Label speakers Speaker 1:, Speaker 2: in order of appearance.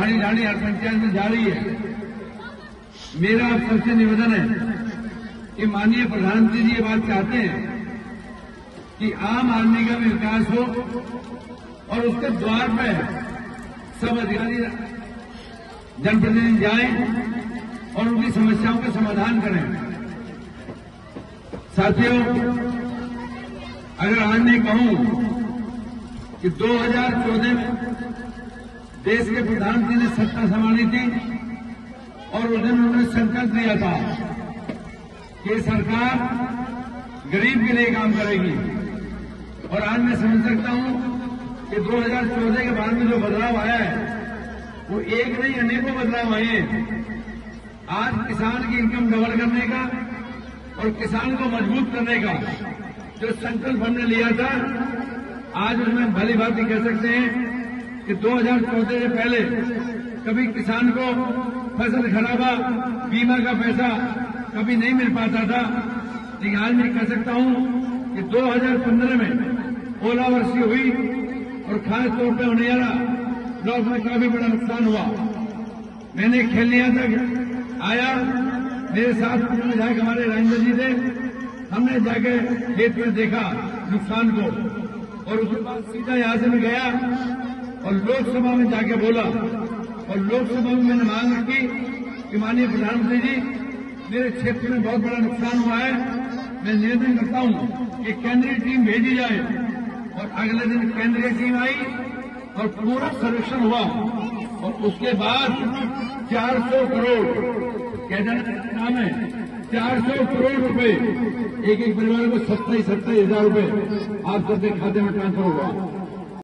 Speaker 1: ढाणी ढाणी हर पंचायत में जा रही है। मेरा आप सबसे निवेदन है कि माननीय प्रधानमंत्री जी ये बात चाहते हैं कि आम आदमी का भी विकास हो और उसके द्वार पर सब अधिकारी जनप्रतिनिधि जाएं और उनकी समस्याओं का समाधान करें। साथियों, अगर आज मैं कहूं कि 2014 में देश के प्रधानमंत्री ने सत्ता संभाली थी और उस दिन उन्होंने संकल्प लिया था कि सरकार गरीब के लिए काम करेगी। और आज मैं समझ सकता हूं कि 2014 के बाद में जो बदलाव आया है वो एक नहीं अनेकों बदलाव आए हैं। आज किसान की इनकम डबल करने का और किसान को मजबूत करने का जो संकल्प हमने लिया था, आज उसमें भली बात ही कह सकते हैं कि 2014 से पहले कभी किसान को फसल खराबा बीमा का पैसा कभी नहीं मिल पाता था, लेकिन आज मैं कह सकता हूं कि 2015 में ओलावृष्टि हुई और खास तौर पर उनियारा ब्लॉक में काफी बड़ा नुकसान हुआ। मैंने खेलनिया तक आया, मेरे साथ विधायक हमारे राजेंद्र जी थे, हमने जाके खेत में देखा नुकसान को और उसके बाद सीधा यहां से मैं गया और लोकसभा में जाके बोला और लोकसभा में मैंने मांग रखी कि माननीय प्रधानमंत्री जी, मेरे क्षेत्र में बहुत बड़ा नुकसान हुआ है, मैं निवेदन करता हूं कि केंद्रीय टीम भेजी जाए। और अगले दिन केंद्रीय टीम आई और पूरा सर्वेक्षण हुआ और उसके बाद 400 करोड़ कहना नाम है 400 करोड़ रुपए एक एक परिवार को 27,000 रुपए आप सबके खाते में ट्रांसफर हुआ।